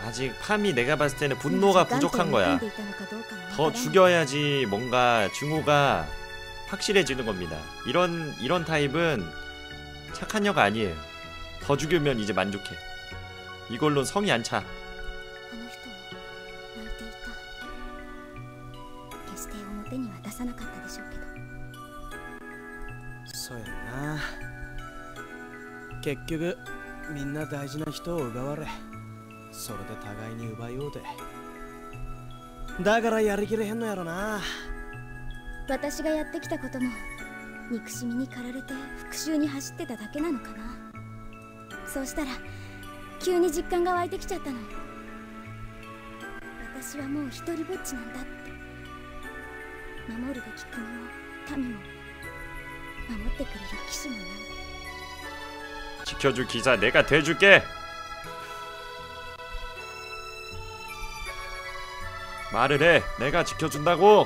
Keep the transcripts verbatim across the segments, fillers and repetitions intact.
아직 팜이 내가 봤을 때는 분노가 부족한 거야. 더 죽여야지 뭔가 증오가 확실해지는 겁니다. 이런 이런 타입은 착한 여가 아니에요. 더 죽이면 이제 만족해. 이걸로는 성이 안 차. そうやな。結局みんな大事な人を奪われ、それで互いに奪い合うて。だからやりきれへんのやろな。 私がやってきたことも憎しみに駆られて復讐に走ってただけなのかな。そうしたら急に実感が湧いてきちゃったの。私はもう一人ぼっちなんだって。守るべき国も民も守ってくれる騎士もない。 지켜줄 기사 내가 돼줄게. 말을 해. 내가 지켜준다고.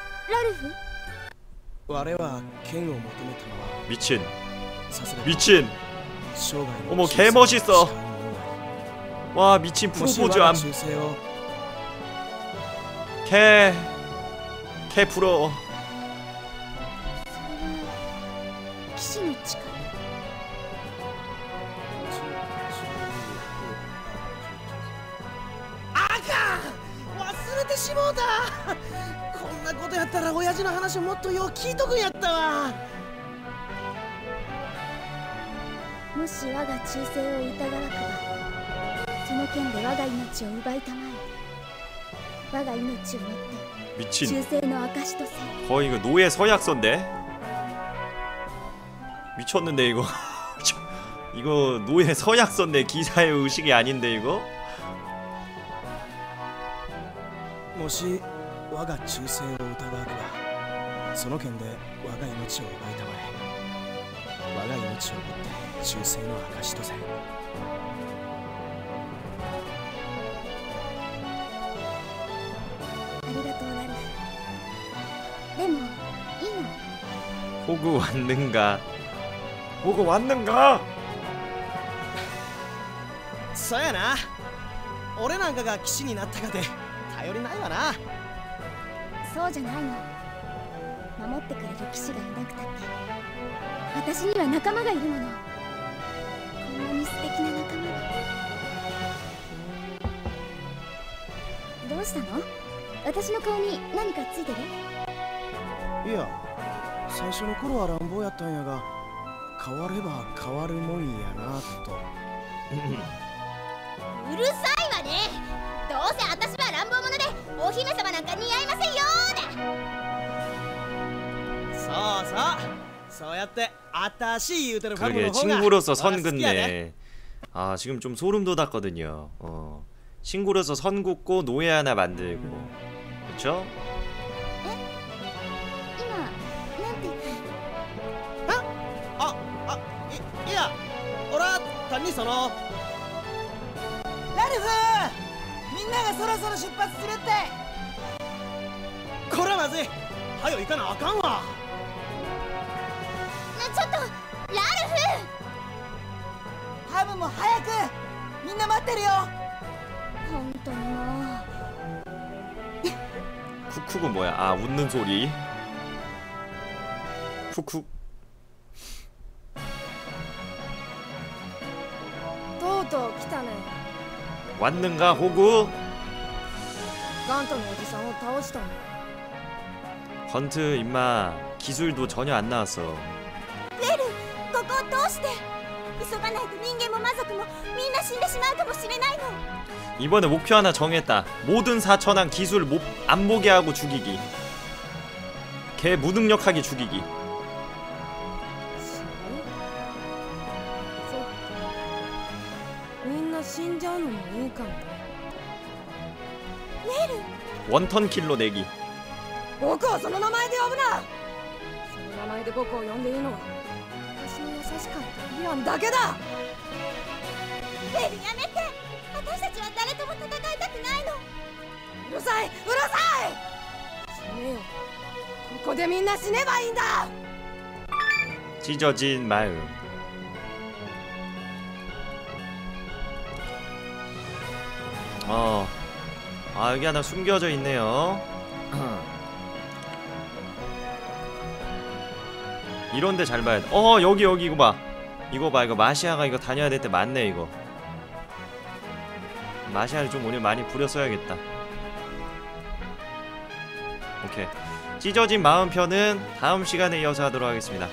미친. 미친. 어머 개 멋있어. 와 미친 프로포즈함. 개. 개 부러워. 아가! 忘れてしもうた。こんなことやったら親父の話もっとよう聞いとくんやったわ。 もし我が忠誠を疑わくば、その件で我が命を奪いたまえ。我が命をもって 미친. 주세의 거의 이거 노예 서약서인데? 미쳤는데 이거. 이거 노예 서약서인데 기사의 의식이 아닌데 이거? もし我が忠誠を疑わくば、その件で我が命を奪いたまえ。我が命をもって忠誠の証とせ。 ありがとうラルフ。でもいいの？ 호구 왔는가? 호구 왔는가? そうやな。俺なんかが騎士になったかで頼りないわな。 そうじゃないの。守ってくれる騎士がいなくたって私には仲間がいるもの。こんなに素敵な仲間が。どうしたの？私の顔に何かついてる？ いや、最初の頃は乱暴やったんやが、変われば変わるもんやなと。 うるさいわね。どうせ私は乱暴者でお姫様なんか似合いませんよー。 そうそう、そうやってあたし言うてるファン 그러게 の方が 친구로서 선 긋네. 아 지금 좀 소름 돋았거든요. 어 친구로서 선 긋고 노예 하나 만들고, 그렇죠? いや、俺は単にそのラルフ、みんながそろそろ出発するって。これはまずい。はよ行かなあかんわ。 ちょっとラルフ。 ハムも早く。みんな待ってるよ。 本当にもう。 쿡쿡은 뭐야? 아 웃는 소리. 쿡쿡. とうとう来たね。 왔는가 호구? ガントのおじさんを倒したの。 건트 임마 기술도 전혀 안 나왔어. レル、ここをどうして？急がないと人間も魔族もみんな死んでしまうかもしれないの。 이번에 목표 하나 정했다. 모든 사천왕 기술 못, 안 보게 하고 죽이기. 걔 무능력하게 죽이기. 원턴 킬로 내기. 僕をその名前で呼ぶな。その名前で僕を呼んでいいのは私の優しかったリアンだけだ。レルやめて。私たちは誰とも戦いたくないの。うるさい、うるさい。死ねよ。ここでみんな死ねばいいんだ。 찢어진 마음. 어. 아, 여기 하나 숨겨져 있네요. 이런데 잘 봐야 돼. 어, 여기 여기 이거 봐. 이거 봐. 이거 마시아가 이거 다녀야 될 때 맞네 이거. 마시아를 좀 오늘 많이 부렸어야겠다. 오케이. 찢어진 마음편은 다음 시간에 이어서 하도록 하겠습니다.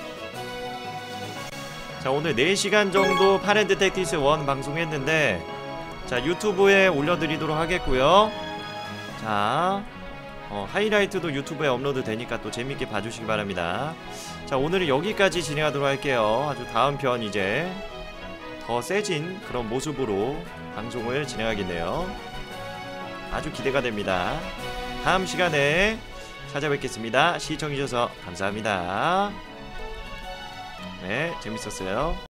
자, 오늘 네 시간 정도 파렌드 택티스 일 방송했는데, 자, 유튜브에 올려드리도록 하겠고요. 자, 어, 하이라이트도 유튜브에 업로드 되니까 또 재밌게 봐주시기 바랍니다. 자, 오늘은 여기까지 진행하도록 할게요. 아주 다음 편 이제 더 세진 그런 모습으로 방송을 진행하겠네요. 아주 기대가 됩니다. 다음 시간에 찾아뵙겠습니다. 시청해주셔서 감사합니다. 네, 재밌었어요.